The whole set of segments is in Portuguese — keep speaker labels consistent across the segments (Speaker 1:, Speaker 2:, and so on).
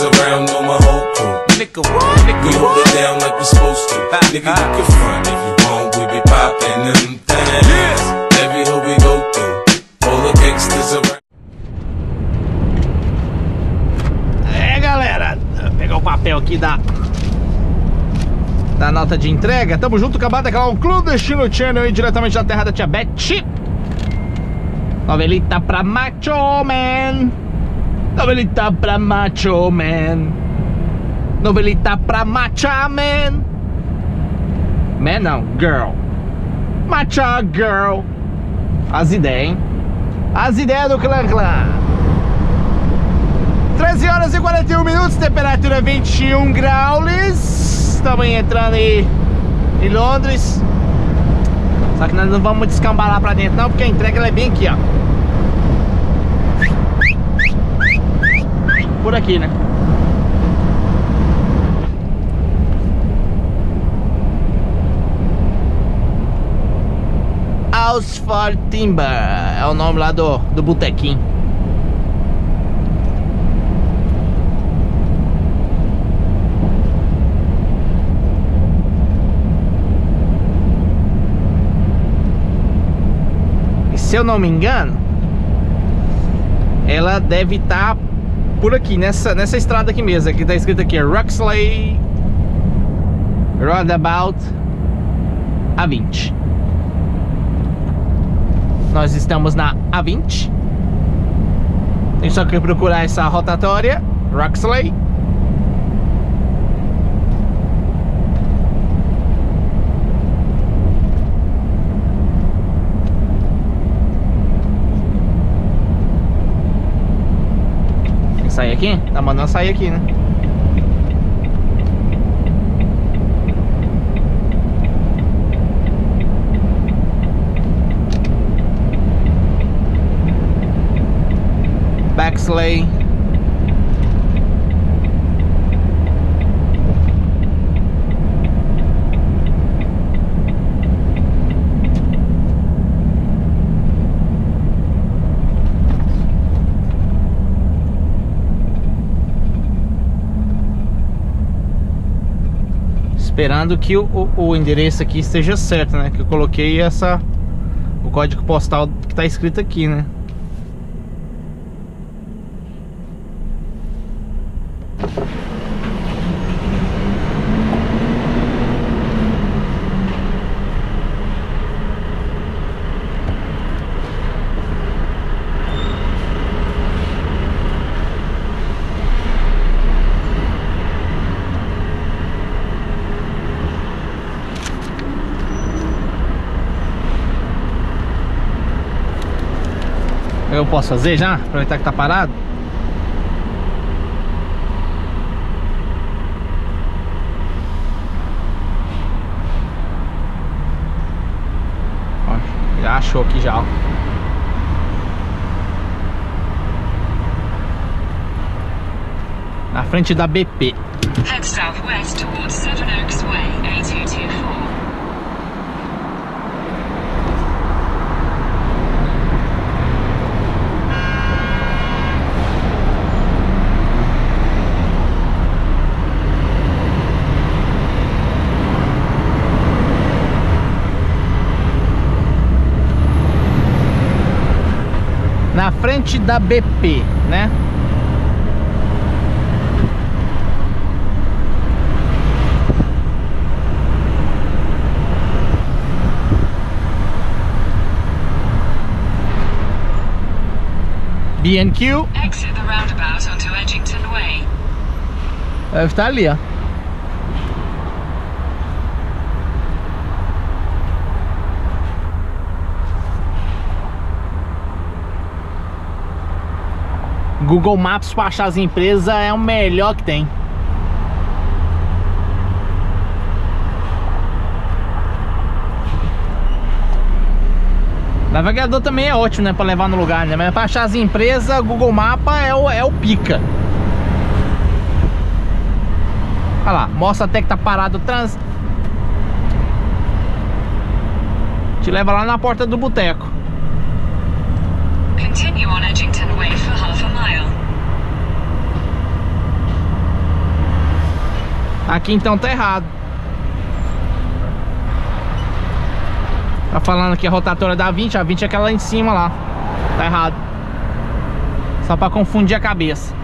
Speaker 1: gangsters around, know my whole crew. Nigga, we hold it down like we supposed to. Nigga, you can front if you want, we be poppin' them things. Every hood we go through, all the gangsters around.
Speaker 2: É, galera, vou pegar o papel aqui da nota de entrega. Tamo junto, acabado daquela um Clandestino Channel aí, diretamente da terra da tia Beth. Novelita pra Macho Man. Novelita pra Macho Man. Novelita pra Macha Man. Man não, girl. Macha Girl. As ideias, hein? As ideias do Clã Clã. 13 horas e 41 minutos, temperatura 21 graus. Estamos entrando aí em Londres. Só que nós não vamos descambar lá pra dentro não, porque a entrega ela é bem aqui, ó. Por aqui, né? Oxford Timber é o nome lá do botequinho. Se eu não me engano, ela deve estar por aqui, nessa estrada aqui mesmo. Aqui tá escrito aqui, Ruxley Roundabout A20. Nós estamos na A20. Tem só que procurar essa rotatória, Ruxley. Sair aqui? Tá mandando sair aqui, né? Bexley. Esperando que o endereço aqui esteja certo, né? Que eu coloquei o código postal que tá escrito aqui, né? Eu posso fazer já? Aproveitar que tá parado. Ó, já achou aqui já, ó. Na frente da BP.
Speaker 3: Head southwest towards Seven Oaks Way, A224.
Speaker 2: Na frente da BP, né? B&Q.
Speaker 3: Exit the roundabout onto Edgington Way.
Speaker 2: Deve estar ali, ó. Google Maps para achar as empresas é o melhor que tem. Navegador também é ótimo, né, para levar no lugar, né? Mas para achar as empresas, Google Maps é o pica. Olha lá, mostra até que tá parado o trânsito. Te leva lá na porta do boteco.
Speaker 3: Continue on Edgington Way for half a mile.
Speaker 2: Aqui então tá errado. Tá falando que a rotatória da 20, a 20 é aquela lá em cima lá. Tá errado. Só pra confundir a cabeça.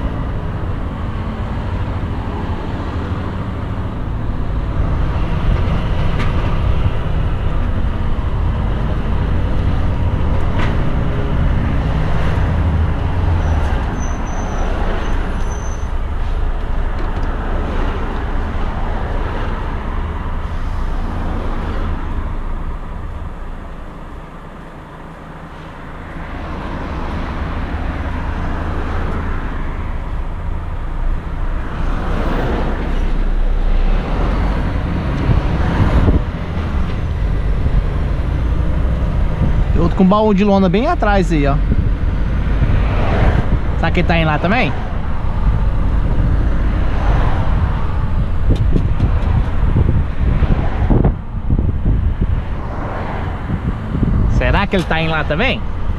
Speaker 2: Outro com baú de lona bem atrás aí, ó. Será que ele tá indo lá também? Será que ele tá indo lá também?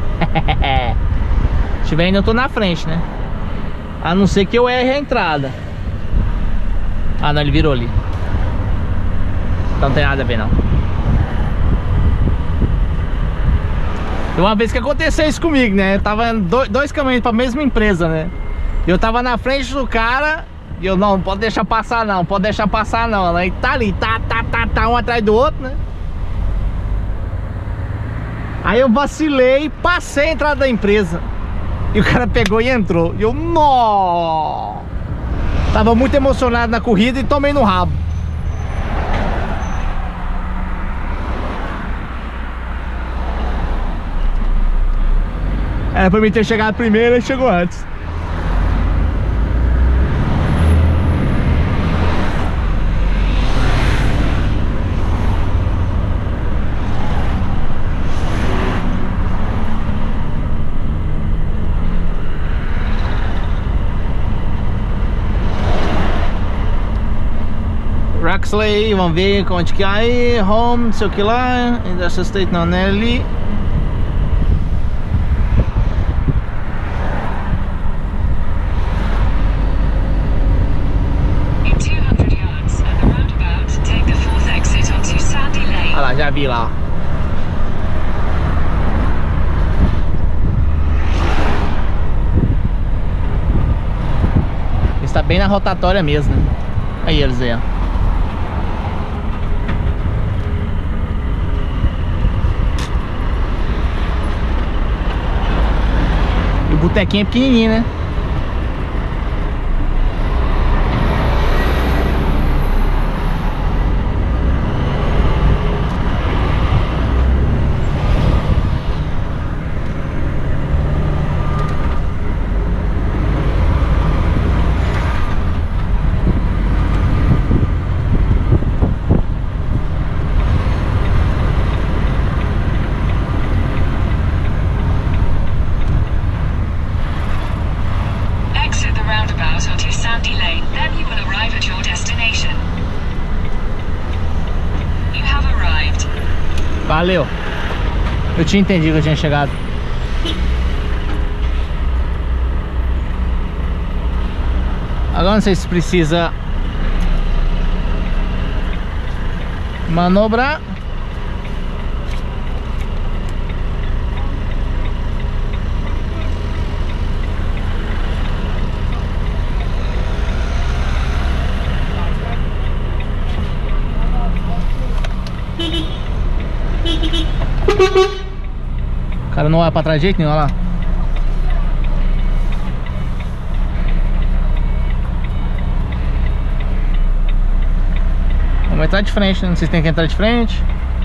Speaker 2: Se tiver indo, eu tô na frente, né? A não ser que eu erre a entrada. Ah, não, ele virou ali. Então não tem nada a ver, não. Uma vez que aconteceu isso comigo, né? Eu tava dois caminhos pra mesma empresa, né? Eu tava na frente do cara e eu, não pode deixar passar não, pode deixar passar não. Aí tá ali, tá um atrás do outro, né? Aí eu vacilei, passei a entrada da empresa. E o cara pegou e entrou. E eu, nó! Tava muito emocionado na corrida e tomei no rabo. Era pra mim ter chegado primeiro e chegou antes. Roxley, vamos ver onde que é aí. Home, não sei o que lá. Industrial Estate não é ali. Olha lá, já vi lá, ó. Está bem na rotatória mesmo, né? Aí eles aí, ó. E o botequinho é pequenininho, né? Valeu. Eu tinha entendido que eu tinha chegado. Agora não sei se precisa manobrar. O cara não vai pra trás de jeito nenhum, olha lá. Vamos entrar de frente, né? Não sei se tem que entrar de frente.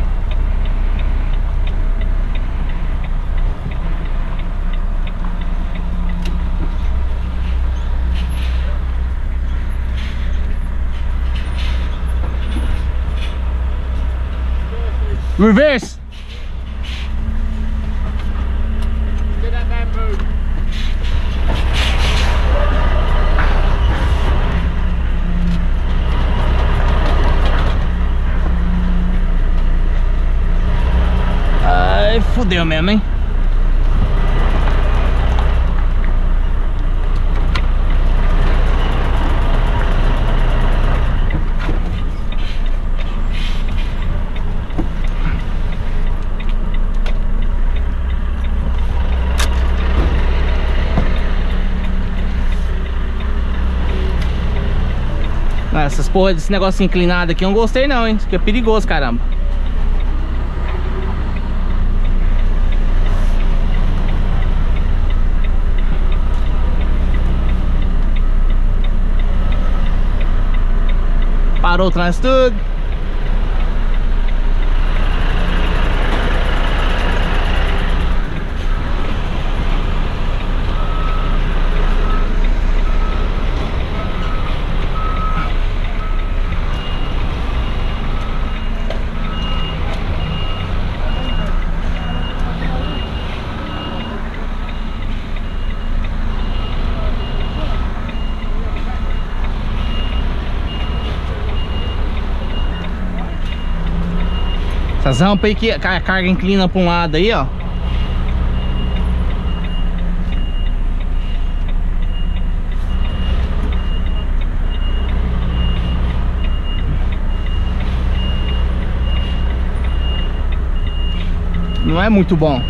Speaker 2: Reverse! Ai, fudeu mesmo, hein? Essas porra desse negócio inclinado aqui eu não gostei não, hein? Isso aqui é perigoso, caramba. Parou o trânsito tudo. Essas rampas aí que a carga inclina para um lado aí, ó. Não é muito bom.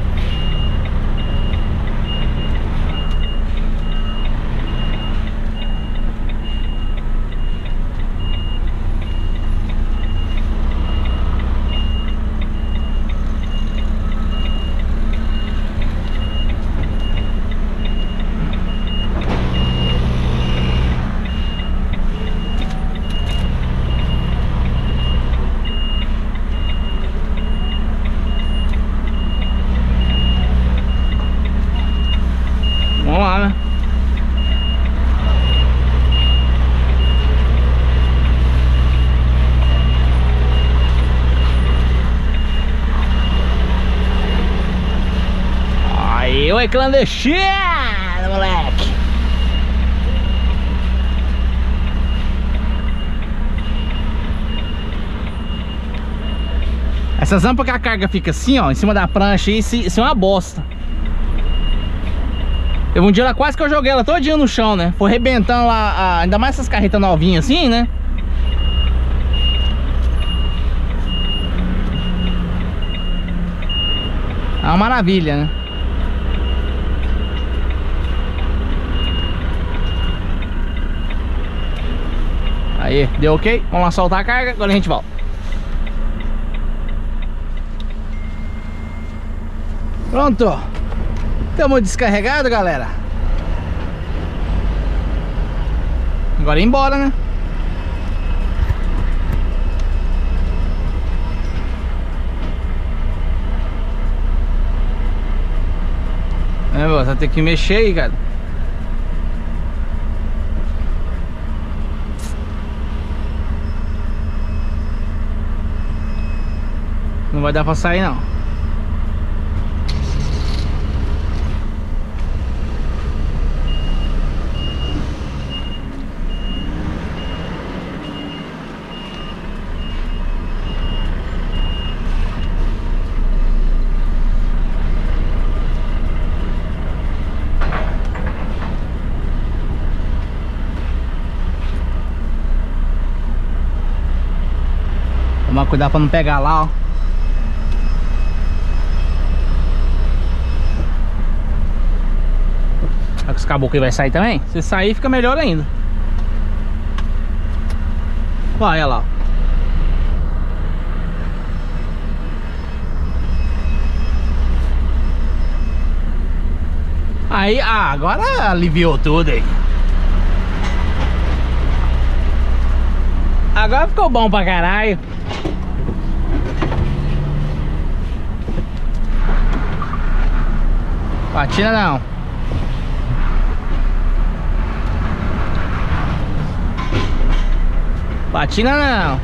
Speaker 2: Vamos lá, né? Aí, oi, clandestino, moleque. Essas rampas que a carga fica assim, ó, em cima da prancha, isso é uma bosta. Teve um dia lá quase que eu joguei ela todinha no chão, né? Foi arrebentando lá, ainda mais essas carretas novinhas assim, né? É uma maravilha, né? Aí, deu ok? Vamos lá soltar a carga, agora a gente volta. Pronto. Estamos descarregados, galera. Agora ir embora, né? É, você vai ter que mexer aí, cara. Não vai dar pra sair, não. Tomar cuidado pra não pegar lá, ó. Será que os caboclos vai sair também? Se sair fica melhor ainda. Olha lá. Aí, agora aliviou tudo aí. Agora ficou bom pra caralho. Patina não. Patina não.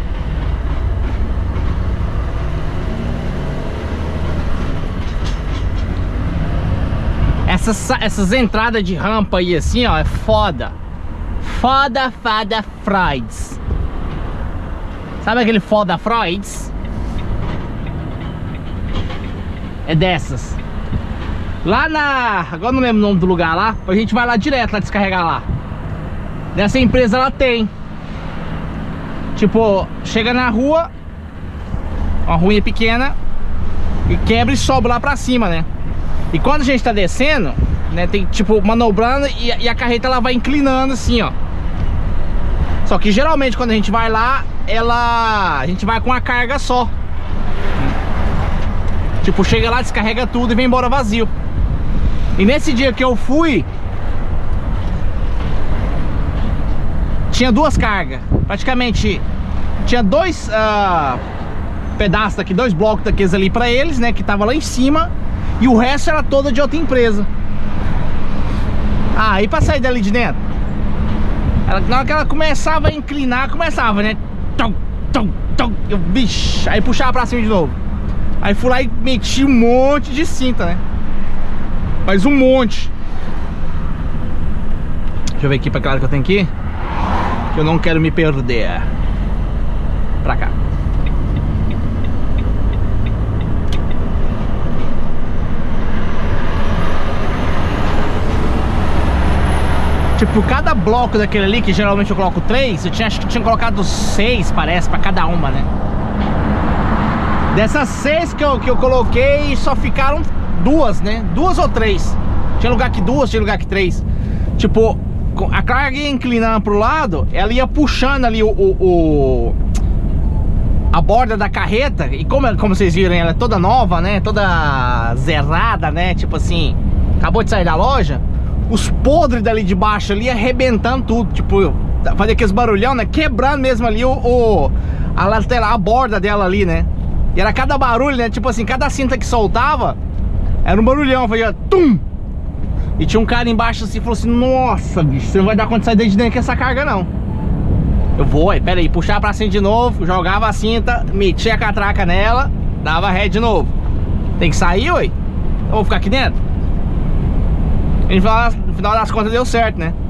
Speaker 2: Essas entradas de rampa aí assim, ó, é foda. Foda, fada, Freuds. Sabe aquele foda Freuds? É dessas. Lá na... Agora não lembro o nome do lugar lá. A gente vai lá direto, lá descarregar lá. Nessa empresa ela tem. Tipo, chega na rua, uma ruinha pequena, e quebra e sobe lá pra cima, né? E quando a gente tá descendo, né, tem tipo manobrando e a carreta ela vai inclinando assim, ó. Só que geralmente quando a gente vai lá, a gente vai com a carga só. Tipo, chega lá, descarrega tudo e vem embora vazio. E nesse dia que eu fui, tinha duas cargas. Praticamente tinha dois pedaços daqui, dois blocos daqueles ali pra eles, né, que tava lá em cima. E o resto era toda de outra empresa. Ah, e pra sair dali de dentro, na hora que ela começava a inclinar, começava, né? Tum, tum, tum. Eu, bicho, aí puxava pra cima de novo. Aí fui lá e meti um monte de cinta, né? Mas um monte. Deixa eu ver aqui pra que lado que eu tenho que ir, que eu não quero me perder. Pra cá. Tipo, cada bloco daquele ali, que geralmente eu coloco 3, acho que tinha colocado 6, parece, pra cada uma, né? Dessas 6 que eu coloquei, só ficaram 2, né? 2 ou 3. Tinha lugar que 2, tinha lugar que 3. Tipo, a carga ia inclinando pro lado, ela ia puxando ali a borda da carreta. E como vocês viram, ela é toda nova, né? Toda zerada, né? Tipo assim, acabou de sair da loja. Os podres dali de baixo ali arrebentando tudo. Tipo, fazia aqueles barulhão, né? Quebrando mesmo ali a lateral, a borda dela ali, né? E era cada barulho, né? Tipo assim, cada cinta que soltava era um barulhão, fazia tum! E tinha um cara embaixo assim, falou assim: nossa, bicho, você não vai dar conta de sair daí de dentro com essa carga, não. Eu vou, pera aí, puxava pra cima de novo, jogava a cinta, metia a catraca nela, dava ré de novo. Tem que sair, ué? Eu vou ficar aqui dentro? E no final das contas deu certo, né?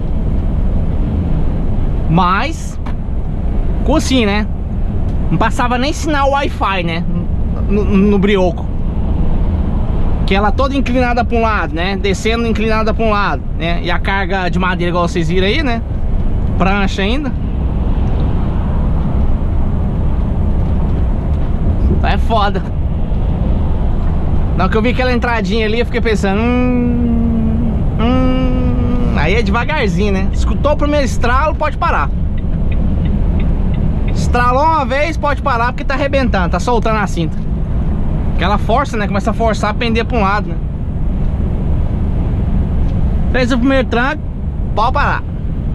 Speaker 2: Mas ficou assim, né? Não passava nem sinal Wi-Fi, né? No brioco. Que ela toda inclinada pra um lado, né? Descendo inclinada pra um lado, né? E a carga de madeira, igual vocês viram aí, né? Prancha ainda. É foda. Na hora que eu vi aquela entradinha ali, eu fiquei pensando, aí é devagarzinho, né? Escutou o primeiro estralo, pode parar. Estralou uma vez, pode parar, porque tá arrebentando, tá soltando a cinta. Aquela força, né? Começa a forçar a pender pra um lado, né? Fez o primeiro tranco, pode parar.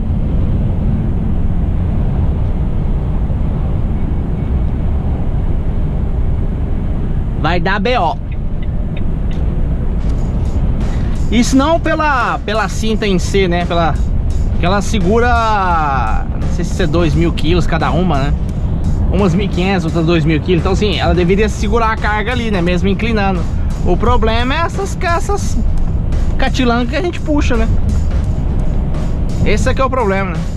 Speaker 2: Vai dar BO. Isso não pela cinta em si, né? Que ela segura, não sei se é 2.000 quilos cada uma, né? Umas 1.500, outras 2.000 quilos. Então assim, ela deveria segurar a carga ali, né? Mesmo inclinando. O problema é essas catilancas que a gente puxa, né? Esse aqui é o problema, né?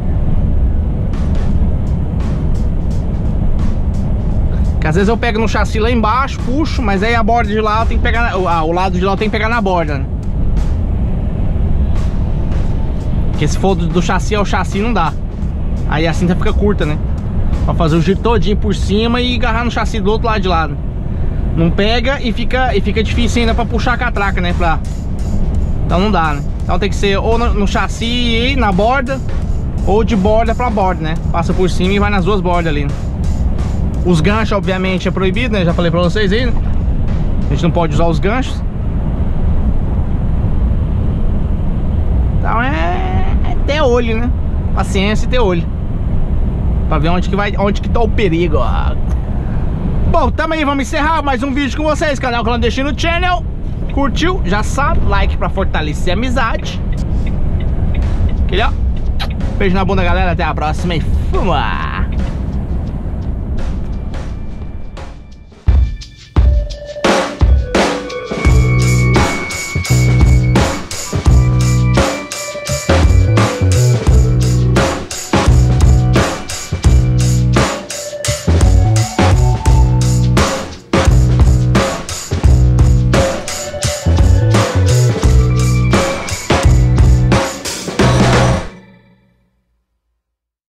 Speaker 2: Que às vezes eu pego no chassi lá embaixo, puxo, mas aí a borda de lá tem que pegar, o lado de lá tem que pegar na borda, né? Porque se for do chassi ao chassi não dá. Aí a cinta fica curta, né? Pra fazer o giro todinho por cima e agarrar no chassi do outro lado de lado. Não pega e fica difícil ainda pra puxar a catraca, né? Então não dá, né? Então tem que ser ou no chassi e na borda, ou de borda pra borda, né? Passa por cima e vai nas duas bordas ali, né? Os ganchos, obviamente, é proibido, né? Já falei pra vocês aí, né? A gente não pode usar os ganchos. Então é ter olho, né? Paciência e ter olho. Pra ver onde que tá o perigo, ó. Bom, também vamos encerrar mais um vídeo com vocês. Canal Clandestino Channel. Curtiu? Já sabe, like pra fortalecer a amizade. Aquele, ó. Beijo na bunda, galera. Até a próxima e fuma!